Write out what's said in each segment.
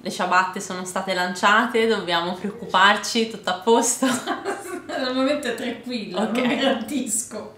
Le ciabatte sono state lanciate, dobbiamo preoccuparci, tutto a posto? Al momento è tranquillo, Ok. lo garantisco.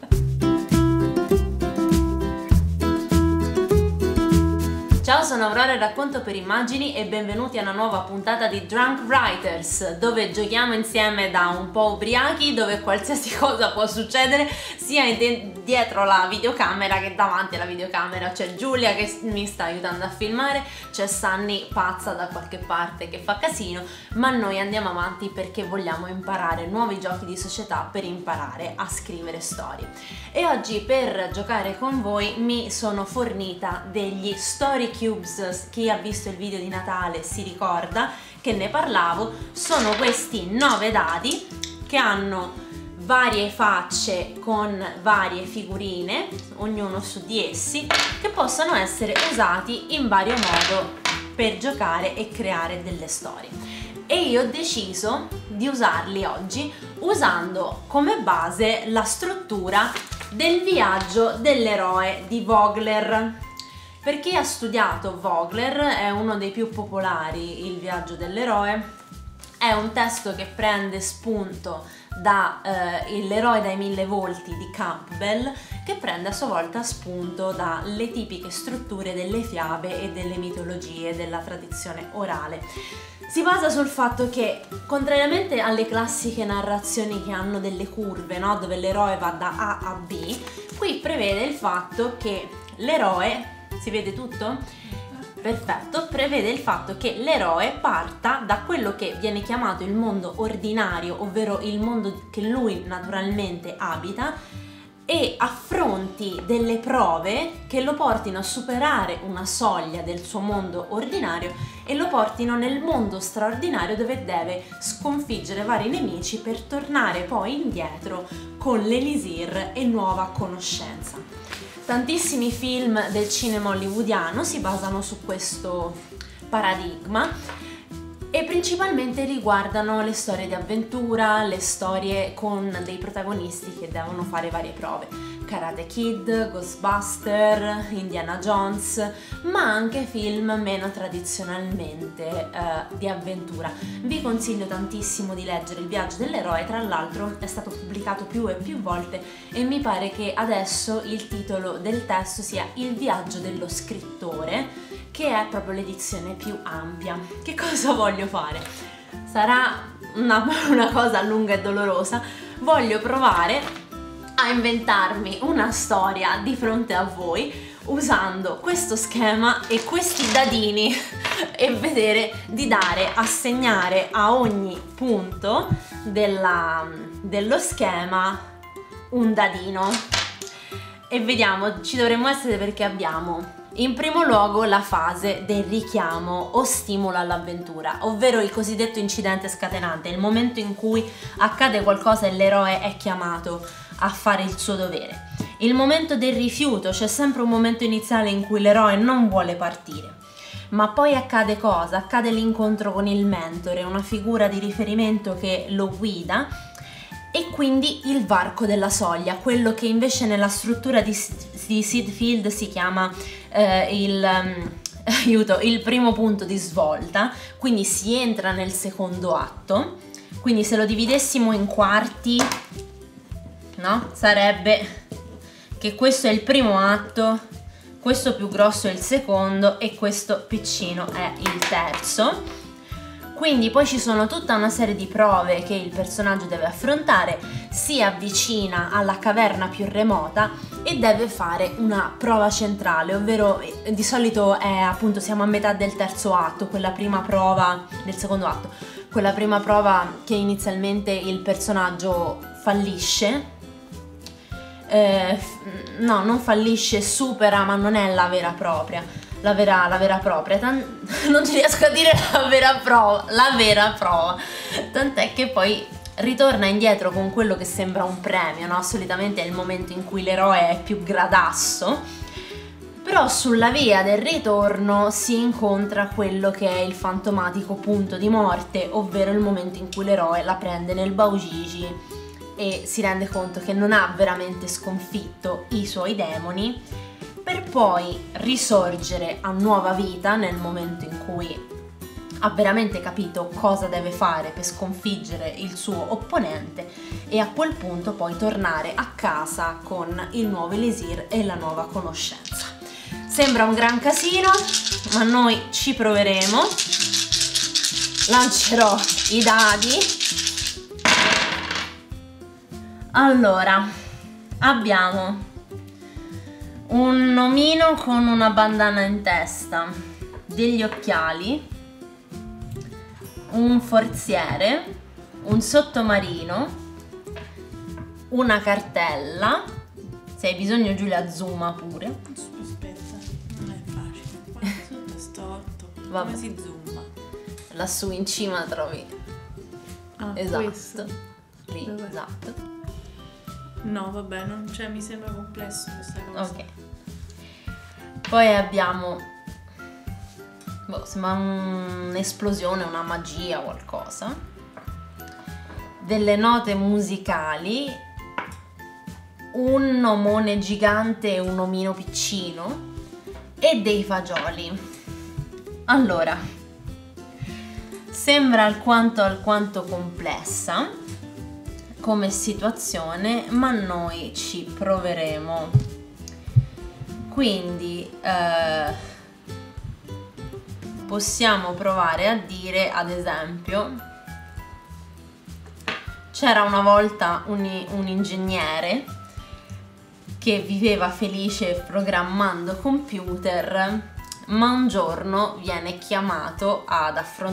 Ciao, sono Aurora e racconto per immagini e benvenuti a una nuova puntata di Drunk Writers, dove giochiamo insieme da un po' ubriachi, dove qualsiasi cosa può succedere sia dietro la videocamera che davanti alla videocamera. C'è Giulia che mi sta aiutando a filmare, c'è Sunny pazza da qualche parte che fa casino, ma noi andiamo avanti perché vogliamo imparare nuovi giochi di società per imparare a scrivere storie. E oggi per giocare con voi mi sono fornita degli story cubes. Chi ha visto il video di Natale si ricorda che ne parlavo. Sono questi 9 dadi che hanno varie facce con varie figurine, ognuno su di essi, che possono essere usati in vario modo per giocare e creare delle storie. E io ho deciso di usarli oggi usando come base la struttura del viaggio dell'eroe di Vogler. Per chi ha studiato Vogler, è uno dei più popolari, il viaggio dell'eroe. È un testo che prende spunto da L'eroe dai 1000 volti di Campbell, che prende a sua volta spunto dalle tipiche strutture delle fiabe e delle mitologie della tradizione orale. Si basa sul fatto che, contrariamente alle classiche narrazioni che hanno delle curve, no? Dove l'eroe va da A a B, qui prevede il fatto che l'eroe, si vede tutto? Perfetto, prevede il fatto che l'eroe parta da quello che viene chiamato il mondo ordinario, ovvero il mondo che lui naturalmente abita, e affronti delle prove che lo portino a superare una soglia del suo mondo ordinario e lo portino nel mondo straordinario, dove deve sconfiggere vari nemici per tornare poi indietro con l'elisir e nuova conoscenza. Tantissimi film del cinema hollywoodiano si basano su questo paradigma e principalmente riguardano le storie di avventura, le storie con dei protagonisti che devono fare varie prove. Karate Kid, Ghostbuster, Indiana Jones, ma anche film meno tradizionalmente di avventura. Vi consiglio tantissimo di leggere Il viaggio dell'eroe, tra l'altro è stato pubblicato più e più volte e mi pare che adesso il titolo del testo sia Il viaggio dello scrittore, che è proprio l'edizione più ampia. Che cosa voglio fare? Sarà una cosa lunga e dolorosa. Voglio provare a inventarmi una storia di fronte a voi usando questo schema e questi dadini e vedere di assegnare a ogni punto dello schema un dadino. E vediamo, ci dovremmo essere perché abbiamo in primo luogo la fase del richiamo o stimolo all'avventura, ovvero il cosiddetto incidente scatenante, il momento in cui accade qualcosa e l'eroe è chiamato a fare il suo dovere. Il momento del rifiuto, c'è sempre un momento iniziale in cui l'eroe non vuole partire, ma poi accade cosa? Accade l'incontro con il mentore, una figura di riferimento che lo guida, e quindi il varco della soglia, quello che invece nella struttura di Sid Field si chiama il primo punto di svolta, quindi si entra nel secondo atto. Quindi se lo dividessimo in quarti, no? Sarebbe che questo è il primo atto, questo più grosso è il secondo e questo piccino è il terzo. Quindi poi ci sono tutta una serie di prove che il personaggio deve affrontare, si avvicina alla caverna più remota e deve fare una prova centrale, ovvero di solito è appunto, siamo a metà del terzo atto, quella prima prova del secondo atto, quella prima prova che inizialmente il personaggio fallisce, no, non fallisce, supera, ma non è la vera propria. La vera propria, non ci riesco a dire la vera prova, tant'è che poi ritorna indietro con quello che sembra un premio, no? Solitamente è il momento in cui l'eroe è più gradasso, però sulla via del ritorno si incontra quello che è il fantomatico punto di morte, ovvero il momento in cui l'eroe la prende nel Baujiji e si rende conto che non ha veramente sconfitto i suoi demoni, per poi risorgere a nuova vita nel momento in cui ha veramente capito cosa deve fare per sconfiggere il suo opponente e a quel punto poi tornare a casa con il nuovo elisir e la nuova conoscenza. Sembra un gran casino, ma noi ci proveremo. Lancerò i dadi. Allora, abbiamo un omino con una bandana in testa, degli occhiali, un forziere, un sottomarino, una cartella. Se hai bisogno, Giulia, zooma pure. Aspetta, non è facile. Qua sotto sto 8. Vabbè. Come si zooma? Lassù in cima trovi. Esatto. Questo. Lì, Dov'è? esatto. No, vabbè, non c'è, mi sembra complesso questa cosa. Ok. Poi abbiamo, sembra un'esplosione, una magia, qualcosa. Delle note musicali, un omone gigante e un omino piccino e dei fagioli. Allora, sembra alquanto complessa come situazione, ma noi ci proveremo. Quindi possiamo provare a dire, ad esempio, c'era una volta un ingegnere che viveva felice programmando computer, ma un giorno viene chiamato a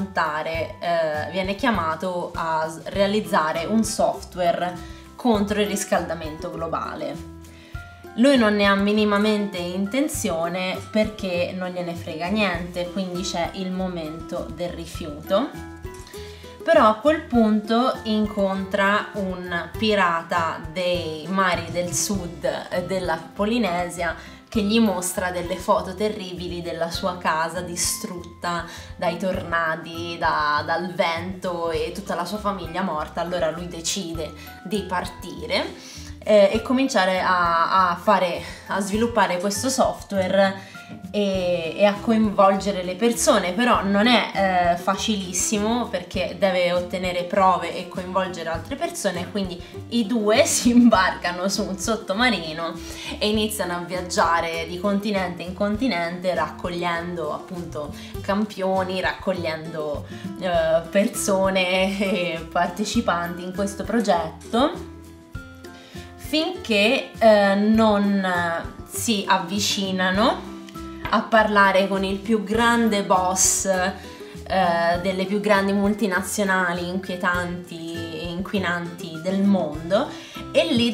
realizzare un software contro il riscaldamento globale. Lui non ne ha minimamente intenzione perché non gliene frega niente, quindi c'è il momento del rifiuto. Però a quel punto incontra un pirata dei mari del sud della Polinesia che gli mostra delle foto terribili della sua casa distrutta dai tornadi, dal vento e tutta la sua famiglia morta. Allora lui decide di partire e cominciare a sviluppare questo software e a coinvolgere le persone. Però non è facilissimo perché deve ottenere prove e coinvolgere altre persone, quindi i due si imbarcano su un sottomarino e iniziano a viaggiare di continente in continente raccogliendo appunto campioni, raccogliendo persone e partecipanti in questo progetto, finché non si avvicinano a parlare con il più grande boss delle più grandi multinazionali inquietanti e inquinanti del mondo, e lì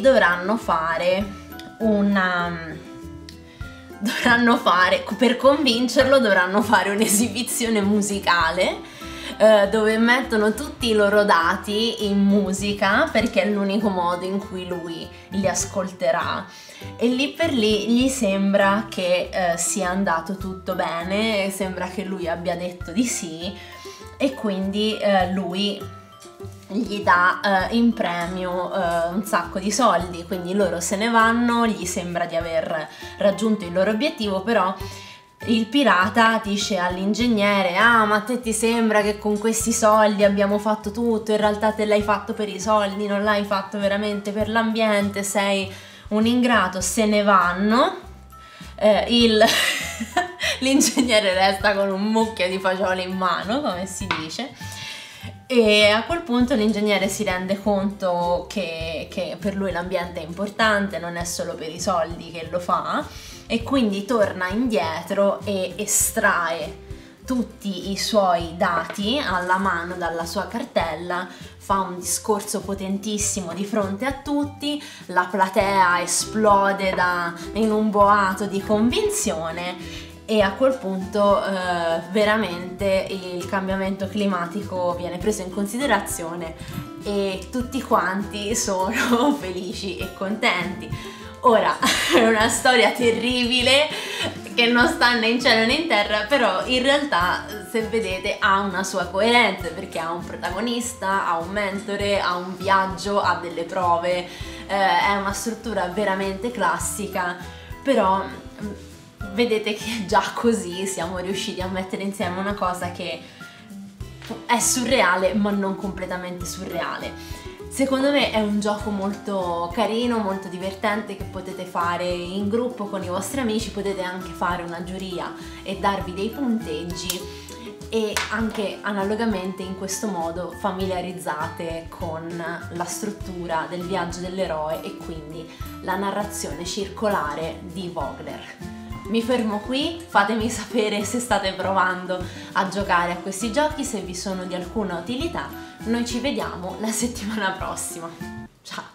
per convincerlo dovranno fare un'esibizione musicale dove mettono tutti i loro dati in musica perché è l'unico modo in cui lui li ascolterà. E lì per lì gli sembra che sia andato tutto bene, sembra che lui abbia detto di sì, e quindi lui gli dà in premio un sacco di soldi. Quindi loro se ne vanno, gli sembra di aver raggiunto il loro obiettivo, però il pirata dice all'ingegnere: ah, ma a te ti sembra che con questi soldi abbiamo fatto tutto? In realtà te l'hai fatto per i soldi, non l'hai fatto veramente per l'ambiente, sei un ingrato. Se ne vanno, l'ingegnere resta con un mucchio di fagioli in mano, come si dice, e a quel punto l'ingegnere si rende conto che per lui l'ambiente è importante, non è solo per i soldi che lo fa, e quindi torna indietro e estrae tutti i suoi dati alla mano dalla sua cartella, fa un discorso potentissimo di fronte a tutti, la platea esplode in un boato di convinzione, e a quel punto veramente il cambiamento climatico viene preso in considerazione e tutti quanti sono felici e contenti. Ora, è una storia terribile che non sta né in cielo né in terra, però in realtà, se vedete, ha una sua coerenza, perché ha un protagonista, ha un mentore, ha un viaggio, ha delle prove, è una struttura veramente classica, però vedete che già così siamo riusciti a mettere insieme una cosa che è surreale ma non completamente surreale. Secondo me è un gioco molto carino, molto divertente che potete fare in gruppo con i vostri amici, potete anche fare una giuria e darvi dei punteggi e anche analogamente in questo modo familiarizzate con la struttura del viaggio dell'eroe e quindi la narrazione circolare di Vogler. Mi fermo qui, fatemi sapere se state provando a giocare a questi giochi, se vi sono di alcuna utilità. Noi ci vediamo la settimana prossima. Ciao!